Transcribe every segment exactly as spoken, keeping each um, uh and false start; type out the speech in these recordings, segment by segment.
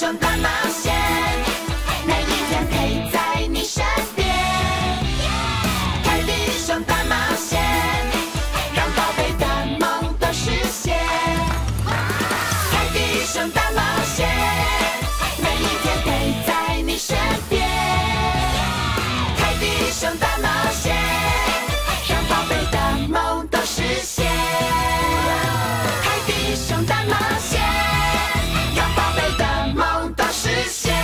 熊大冒险，每一天陪在你身边。凯比熊大冒险，让宝贝的梦都实现。凯比熊大冒险，每一天陪在你身边。凯比熊大冒险，让宝贝的梦都实现。凯比熊大冒险，让宝贝的梦都实现。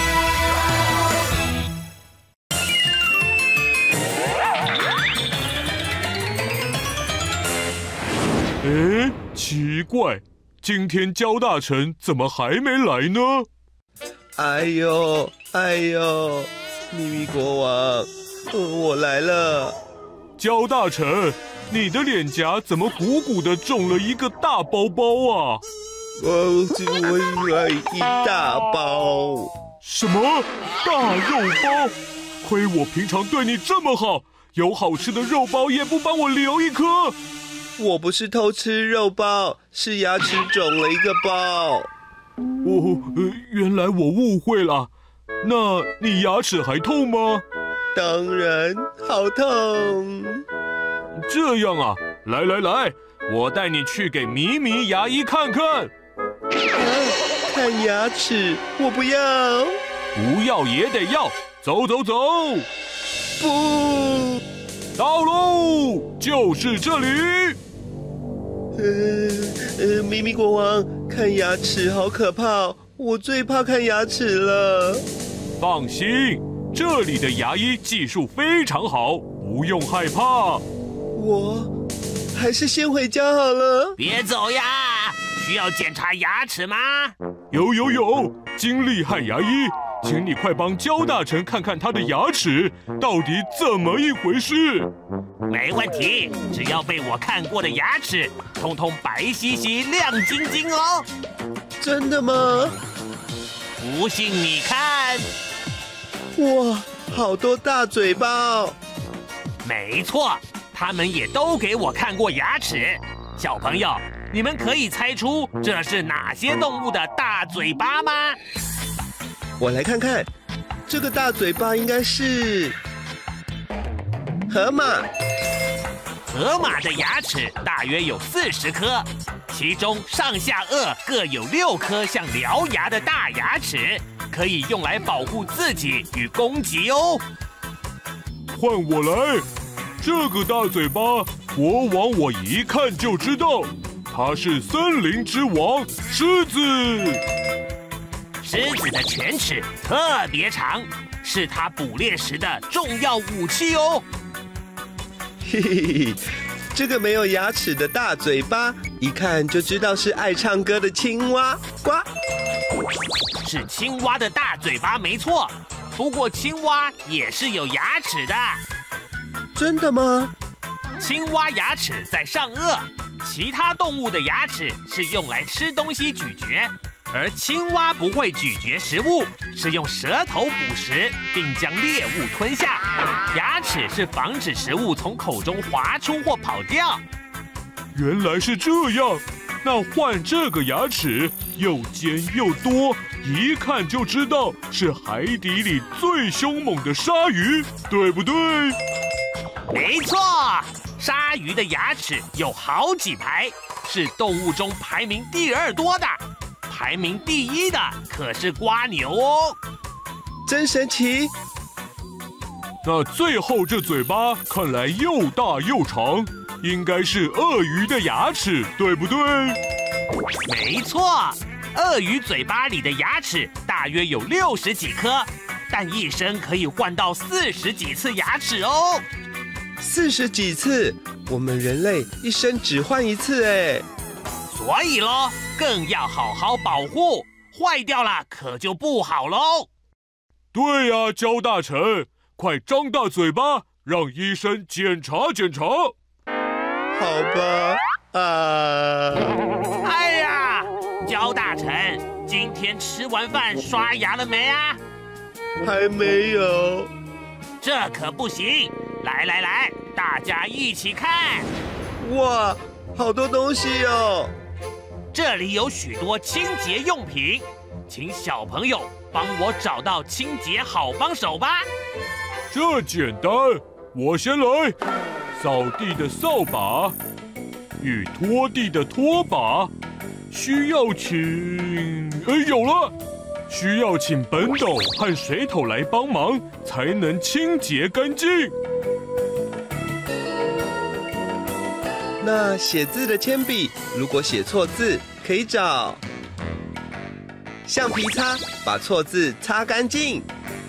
诶，奇怪，今天焦大臣怎么还没来呢？ 哎呦，哎呦，秘密国王，我来了。 焦大臣，你的脸颊怎么鼓鼓的肿了一个大包包啊？ 哦，我来一大包。 什么大肉包？亏我平常对你这么好，有好吃的肉包也不帮我留一颗。 我不是偷吃肉包，是牙齿肿了一个包。 哦，呃，原来我误会了。那你牙齿还痛吗？ 当然，好痛。 这样啊，来来来，我带你去给咪咪牙医看看。 啊，看牙齿，我不要。 不要也得要，走走走。 不， 到喽，就是这里。 呃呃，咪咪国王，看牙齿好可怕，我最怕看牙齿了。 放心，这里的牙医技术非常好，不用害怕。 我还是先回家好了。 别走呀！需要检查牙齿吗？ 有有有，金厉害牙医，请你快帮焦大臣看看他的牙齿到底怎么一回事。 没问题，只要被我看过的牙齿，通通白皙皙、亮晶晶哦。 真的吗？ 不信你看。 哇，好多大嘴巴哦！ 没错，他们也都给我看过牙齿。小朋友，你们可以猜出这是哪些动物的大嘴巴吗？ 我来看看，这个大嘴巴应该是河马。 河马的牙齿大约有四十颗，其中上下颚各有六颗像獠牙的大牙齿，可以用来保护自己与攻击哦。 换我来，这个大嘴巴国王我一看就知道，他是森林之王狮子。 狮子的犬齿特别长，是它捕猎时的重要武器哦。 嘿嘿嘿，这个没有牙齿的大嘴巴，一看就知道是爱唱歌的青蛙。呱， 是青蛙的大嘴巴没错，不过青蛙也是有牙齿的。 真的吗？ 青蛙牙齿在上颚，其他动物的牙齿是用来吃东西咀嚼，而青蛙不会咀嚼食物，是用舌头捕食，并将猎物吞下。牙齿是防止食物从口中滑出或跑掉。 原来是这样，那换这个牙齿又尖又多，一看就知道是海底里最凶猛的鲨鱼，对不对？ 没错，鲨鱼的牙齿有好几排，是动物中排名第二多的。排名第一的可是蝸牛哦， 真神奇！ 那最后这嘴巴看来又大又长，应该是鳄鱼的牙齿，对不对？ 没错，鳄鱼嘴巴里的牙齿大约有六十几颗，但一生可以换到四十几次牙齿哦。 四十几次，我们人类一生只换一次哎。 所以咯，更要好好保护，坏掉了可就不好喽。 对呀、啊，焦大臣，快张大嘴巴，让医生检查检查。 好吧，啊！ 哎呀，焦大臣，今天吃完饭刷牙了没啊？ 还没有。 这可不行！来来来，大家一起看。 哇，好多东西哦！ 这里有许多清洁用品， 请小朋友帮我找到清洁好帮手吧。 这简单，我先来。扫地的扫把与拖地的拖把，需要请……哎，有了！需要请畚斗和水桶来帮忙，才能清洁干净。 那写字的铅笔，如果写错字，可以找橡皮擦，把错字擦干净。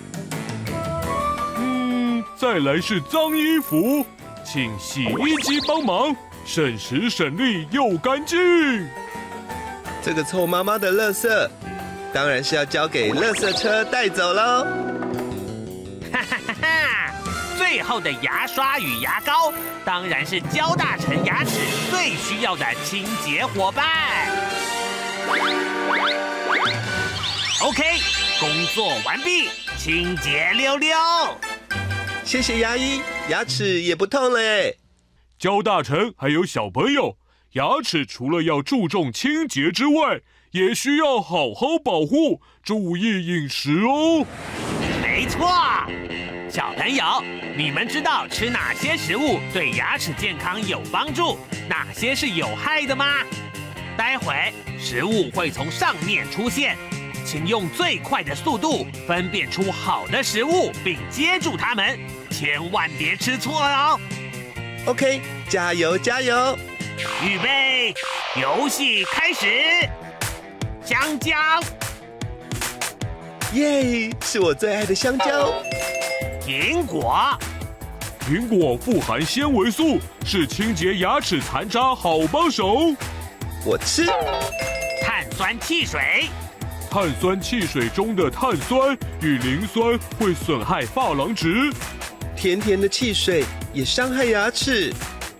嗯，再来是脏衣服，请洗衣机帮忙，省时省力又干净。 这个臭妈妈的垃圾，当然是要交给垃圾车带走喽。 哈哈哈哈！最后的牙刷与牙膏，当然是焦大成牙齿最需要的清洁伙伴。OK， 工作完毕，清洁溜溜。 谢谢牙医，牙齿也不痛了哎。 焦大成还有小朋友，牙齿除了要注重清洁之外，也需要好好保护，注意饮食哦。 没错，小朋友，你们知道吃哪些食物对牙齿健康有帮助，哪些是有害的吗？待会食物会从上面出现，请用最快的速度分辨出好的食物，并接住它们，千万别吃错哦。 OK， 加油加油！ 预备，游戏开始。香蕉， 耶，是我最爱的香蕉。 苹果， 苹果富含纤维素，是清洁牙齿残渣好帮手。 我吃。 碳酸汽水， 碳酸汽水中的碳酸与磷酸会损害珐琅质。 甜甜的汽水也伤害牙齿。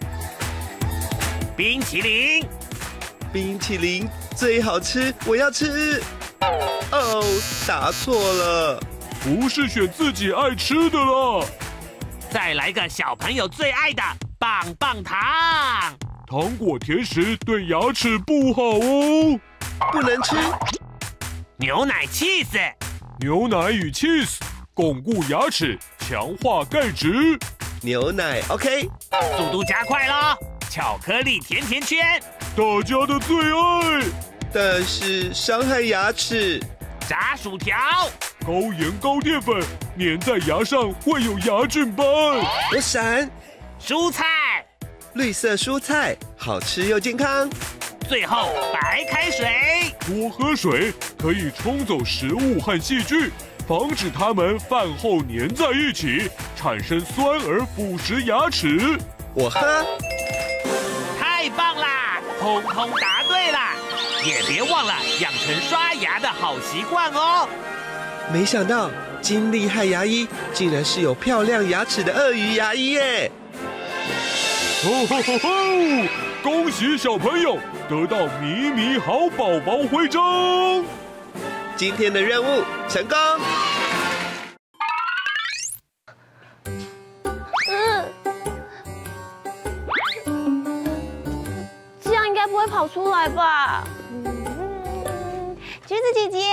冰淇淋， 冰淇淋最好吃，我要吃。哦，答错了， 不是选自己爱吃的了。 再来个小朋友最爱的棒棒糖。 糖果甜食对牙齿不好哦， 不能吃。 牛奶 cheese， 牛奶与 cheese 巩固牙齿，强化钙质。 牛奶 OK， 速度加快咯。巧克力甜甜圈， 大家的最爱， 但是伤害牙齿。 炸薯条， 高盐高淀粉粘在牙上会有牙菌斑。 我闪。 蔬菜， 绿色蔬菜好吃又健康。 最后白开水， 多喝水可以冲走食物和细菌，防止它们饭后粘在一起，产生酸而腐蚀牙齿。 我喝。 太棒啦，通通答对啦！也别忘了养成刷牙的好习惯哦。 没想到金厉害牙医竟然是有漂亮牙齿的鳄鱼牙医耶！ 哦吼吼吼！恭喜小朋友得到米米好宝宝徽章。 今天的任务成功。 这样应该不会跑出来吧？橘子姐姐，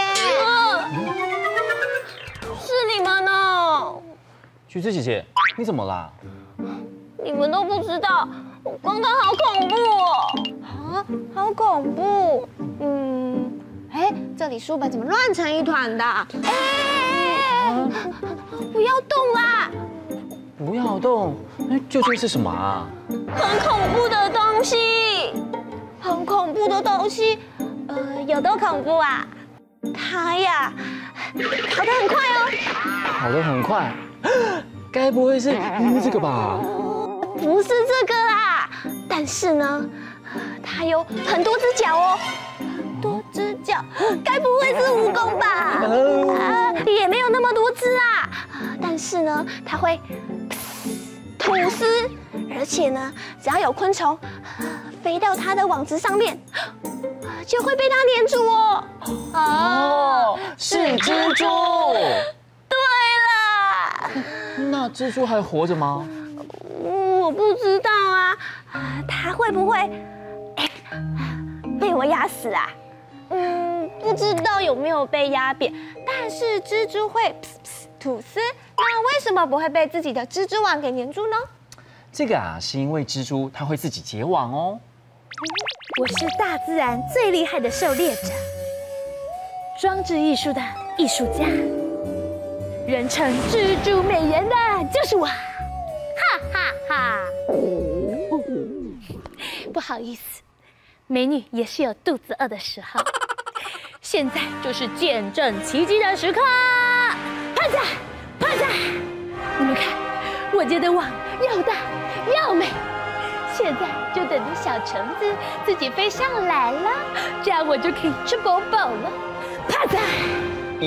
是你们哦！ 橘子姐姐，你怎么啦？ 你们都不知道，我刚刚好恐怖哦！啊，好恐怖！嗯，哎，这里书本怎么乱成一团的？哎，不要动啦！ 不要动！哎，究竟是什么啊？ 很恐怖的东西，很恐怖的东西。呃，有多恐怖啊？它呀，跑得很快哦。 跑得很快，该不会是这个吧？ 不是这个啦，但是呢，它有很多只脚哦，很多只脚，该不会是蜈蚣吧？啊，也没有那么多只啊，但是呢，它会吐丝，而且呢，只要有昆虫飞到它的网子上面，就会被它黏住哦。 哦，是蜘蛛。 对啦。 那蜘蛛还活着吗？ 我不知道啊，它会不会哎被我压死啊？嗯， 不知道有没有被压扁，但是蜘蛛会噗噗吐丝，那为什么不会被自己的蜘蛛网给粘住呢？ 这个啊，是因为蜘蛛它会自己结网哦。 我是大自然最厉害的狩猎者，装置艺术的艺术家，人称蜘蛛美人的就是我，哈哈哈！不好意思，美女也是有肚子饿的时候。现在就是见证奇迹的时刻，啪嚓啪嚓！你们看，我结的网又大又美。现在就等着小虫子自己飞上来了，这样我就可以吃饱饱了。啪嚓！ 嗯。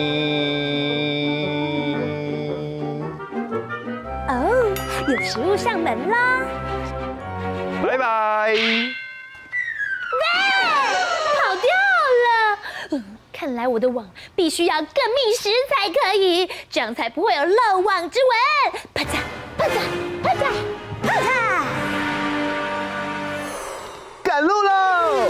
哦，有食物上门啦！ 拜拜。 跑掉了。嗯，看来我的网必须要更密实才可以，这样才不会有漏网之蚊。啪嚓啪嚓啪嚓啪嚓！ 赶路喽！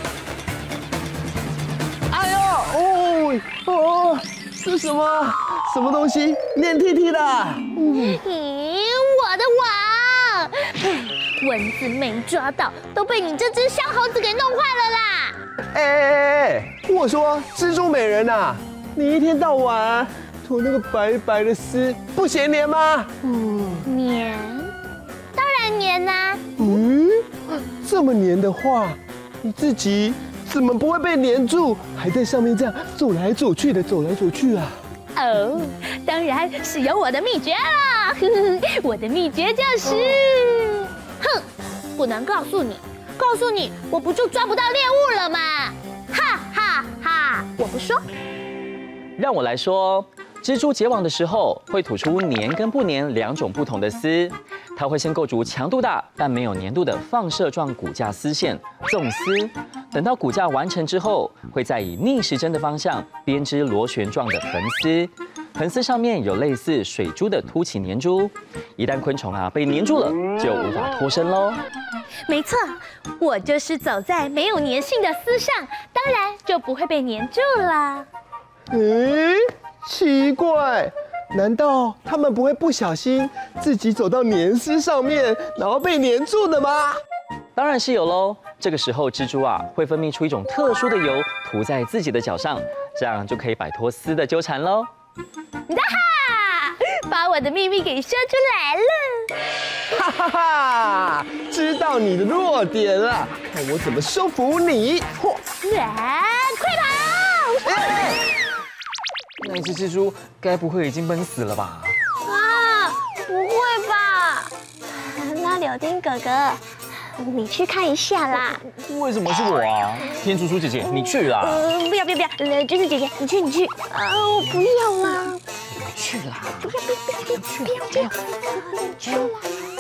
哎呦，哦哦，这什么什么东西？黏贴贴的。 咦，我的网，蚊子没抓到，都被你这只小猴子给弄坏了啦！ 哎哎哎，我说蜘蛛美人呐，你一天到晚吐那个白白的丝，不嫌黏吗？ 嗯，黏，当然黏啦。 嗯，这么黏的话，你自己怎么不会被黏住，还在上面这样走来走去的走来走去啊？ 哦，当然是有我的秘诀啦！我的秘诀就是，哼，不能告诉你，告诉你我不就抓不到猎物了吗？哈哈哈！我不说。 让我来说，蜘蛛结网的时候会吐出粘跟不粘两种不同的丝，它会先构筑强度大但没有粘度的放射状骨架丝线纵丝，等到骨架完成之后，会再以逆时针的方向编织螺旋状的横丝，横丝上面有类似水珠的凸起粘珠，一旦昆虫啊被粘住了，就无法脱身喽。 没错，我就是走在没有粘性的丝上，当然就不会被粘住了。 诶，奇怪，难道他们不会不小心自己走到粘丝上面，然后被粘住的吗？ 当然是有喽。这个时候蜘蛛啊会分泌出一种特殊的油，涂在自己的脚上，这样就可以摆脱丝的纠缠喽。 哈哈，把我的秘密给说出来了。 哈哈哈，知道你的弱点了，看我怎么收服你！嚯！ 啊，快跑！ 哎那只蜘蛛该不会已经闷死了吧？ 啊，不会吧？那柳丁哥哥，你去看一下啦。 为什么是我啊？天竺鼠姐姐，你去啦！ 呃，不要不要不要，呃，橘子姐姐，你去你去。啊，我不要啦。 去啦！ 不要不要不要不要不要不要，去啦。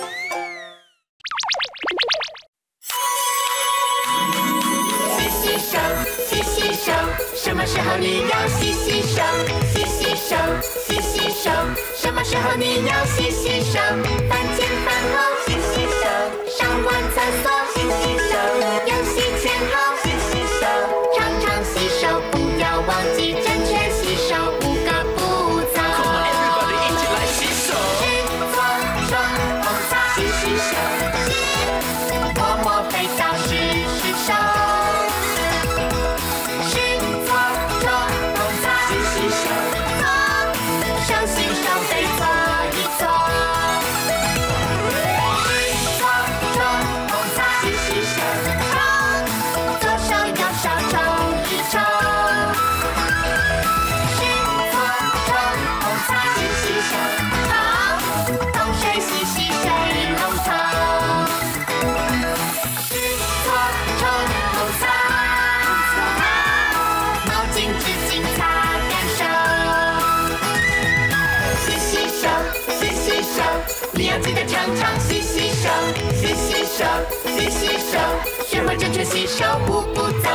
洗洗手，洗洗手，什么时候你要洗洗手？洗洗手，洗洗手，什么时候你要洗洗手？饭前饭后洗洗手，上完厕所洗洗手，游戏前后洗洗手，常常洗手，不要忘记正确洗手五个步骤。Come on everybody， 一起来洗手。湿搓搓碰擦洗洗手，湿摸摸肥皂湿湿手。你要记得常常洗洗手，洗洗手，洗洗手，学会正确洗手五步骤。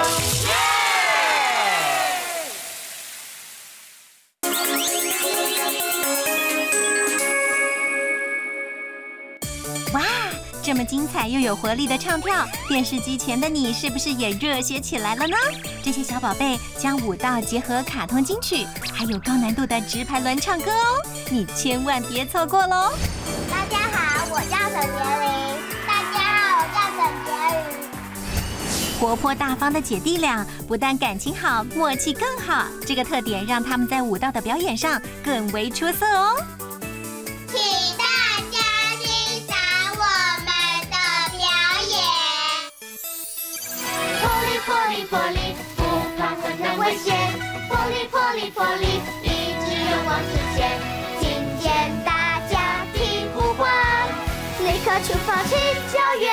哇， 这么精彩又有活力的唱跳，电视机前的你是不是也热血起来了呢？这些小宝贝将舞蹈结合卡通金曲，还有高难度的直排轮唱歌哦，你千万别错过喽！ 大家好，我叫沈杰林。大家好，我叫沈杰宇。 活泼大方的姐弟俩，不但感情好，默契更好。这个特点让他们在舞蹈的表演上更为出色哦。 请大家欣赏我们的表演。 破例破例破例，不怕困难危险。破例破例破例，一直勇往直前。听见大家听呼唤，立刻出发去救援。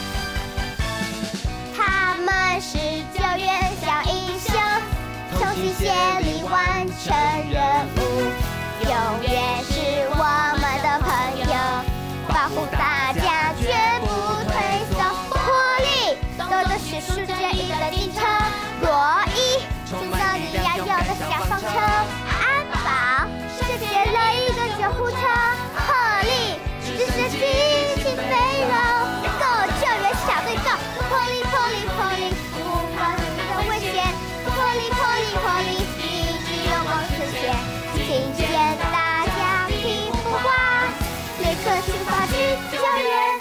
他们是救援小英雄，同心协力完成任务，永远是我们的朋友，保护大家绝不退缩。活力多的是世界一的进程，若一制造你要有的小风车，安保世界乐意的救护车，破例只是激情飞龙，够救援小队够，破例破例破例，不怕任何危险，破例破例破例，一直勇往直前，听见大家听呼唤，立刻出发去救援。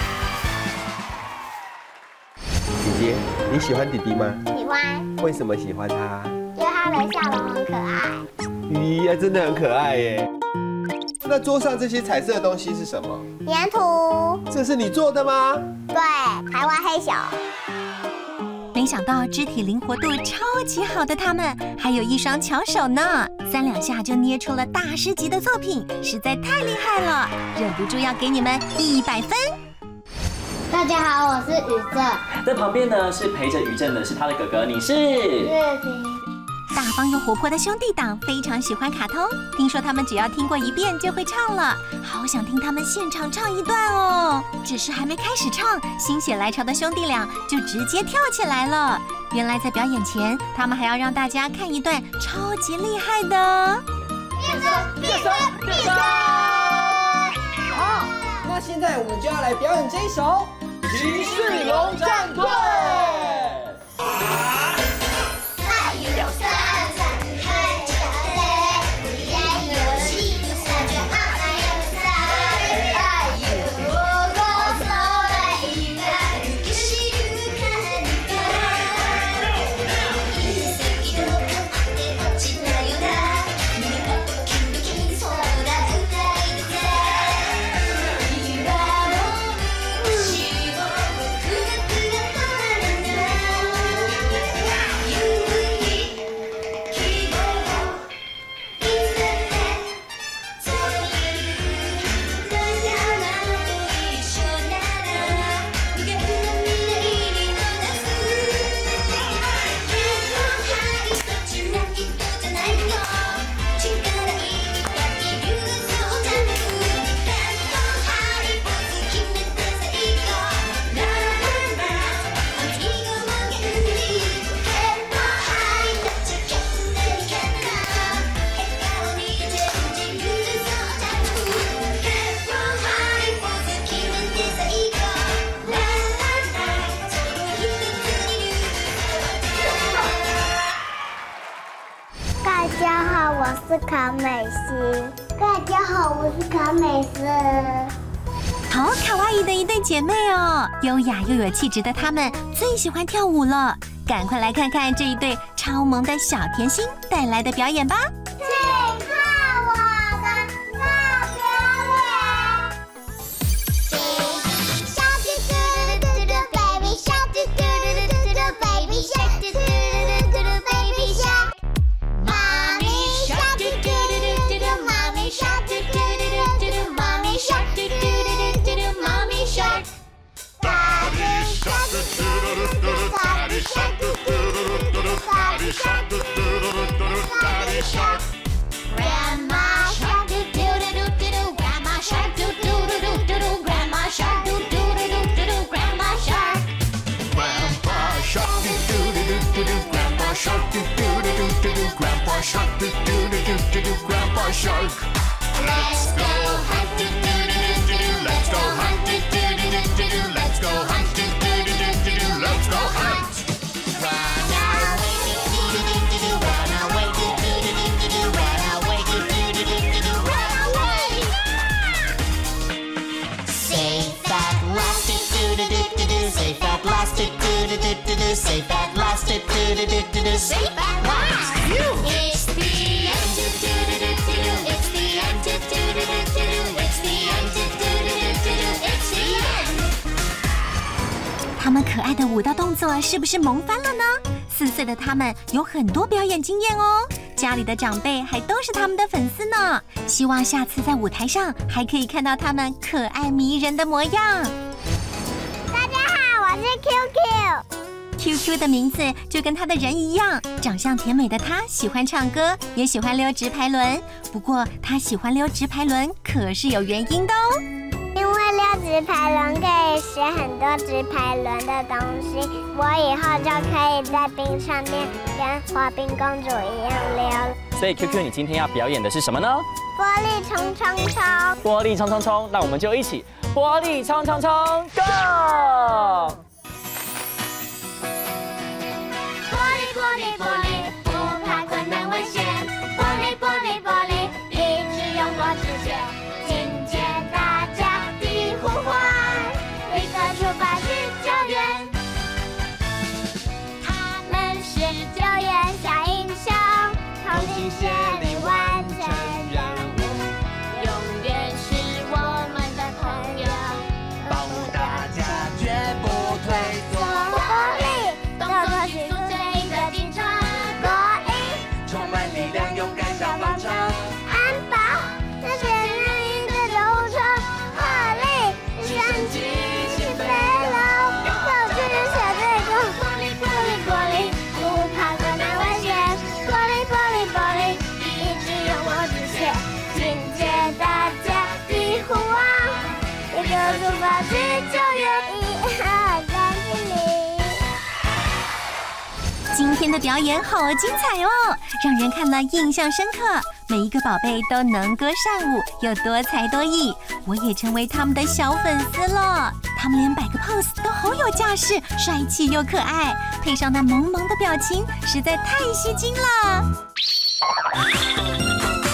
姐姐，你喜欢弟弟吗？ 喜欢， 为什么喜欢他？ 因为他的笑容很可爱。 咦呀，真的很可爱耶！那桌上这些彩色的东西是什么？ 粘土。 这是你做的吗？ 对，台湾黑熊。 没想到肢体灵活度超级好的他们，还有一双巧手呢，三两下就捏出了大师级的作品，实在太厉害了，忍不住要给你们一百分。 大家好，我是宇正。 在旁边呢是陪着于正的是他的哥哥，你是？ 月平。 大方又活泼的兄弟档非常喜欢卡通，听说他们只要听过一遍就会唱了，好想听他们现场唱一段哦。只是还没开始唱，心血来潮的兄弟俩就直接跳起来了。原来在表演前，他们还要让大家看一段超级厉害的。 变身，变身，变身！ 好，那现在我们就要来表演这一首《骑士龙战队》。 大家好，我是卡美欣。大家好，我是卡美斯。 好卡哇伊的一对姐妹哦，优雅又有气质的她们最喜欢跳舞了，赶快来看看这一对超萌的小甜心带来的表演吧。 请看我的大表演。小猪嘟嘟嘟嘟 baby， 小猪嘟嘟嘟嘟嘟 baby， 小猪嘟嘟嘟嘟 baby shark。妈咪小猪嘟嘟嘟嘟嘟，妈咪小猪嘟嘟嘟嘟嘟，妈咪小猪嘟嘟嘟嘟嘟，妈咪 shark。大猪小猪嘟嘟嘟嘟，大猪小猪嘟嘟嘟嘟，大猪小猪嘟嘟嘟嘟，大猪 shark。Grandma shark do do do do do do, Grandma shark do do do do do do, Grandma shark do do do do do do, Grandma shark. Grandpa shark do do do do do do, Grandpa shark do do do do do do, Grandpa shark do do do do do do, Grandpa shark. Let's go hunt do do do do do do, let's go hunt do do do do do, Let's go hunt, do do do do do do. Let's go hunt. Run away, do do do do do do. Run away, do do do do do do. Run away, do do do do do do. Run away. Safe at last, do do do do do do. Safe at last, do do do do do do. Safe at last, do do do do do do. Safe at last. It's the end, do do do do do. It's the end, do do do do do. It's the end, do do do do do. It's the end. 他们可爱的舞蹈动作是不是萌翻了呢？四岁的他们有很多表演经验哦，家里的长辈还都是他们的粉丝呢。希望下次在舞台上还可以看到他们可爱迷人的模样。 大家好，我是 Q Q。 Q Q 的名字就跟他的人一样，长相甜美的他喜欢唱歌，也喜欢溜直排轮。不过他喜欢溜直排轮可是有原因的哦。 因为溜直排轮可以学很多直排轮的东西，我以后就可以在冰上面跟滑冰公主一样溜。 所以 Q Q， 你今天要表演的是什么呢？ 玻璃冲冲冲！ 玻璃冲冲冲！那我们就一起玻璃冲冲冲 ，Go！ 玻璃玻璃玻璃，不怕困难危险。玻璃玻璃玻璃，一直勇往直前。听见大家的呼唤，立刻出发去救援。他们是救援小英雄，同心协力完成任务，永远是我们的朋友，保护大家绝不退缩。玻璃，动作迅速坚毅的进程。玻璃，充满力量，勇敢像方程。安保，那些人赢的流程。玻璃，神奇起飞了，走去小队中。玻璃玻璃玻璃，不怕困难危险。玻璃玻璃玻璃，一直勇往直前。听见大家的呼唤，立刻出发去救援。一二三四零。 今天的表演好精彩哦，让人看了印象深刻。每一个宝贝都能歌善舞，又多才多艺，我也成为他们的小粉丝了。他们连摆个 pose 都好有架势，帅气又可爱，配上那萌萌的表情，实在太吸睛了。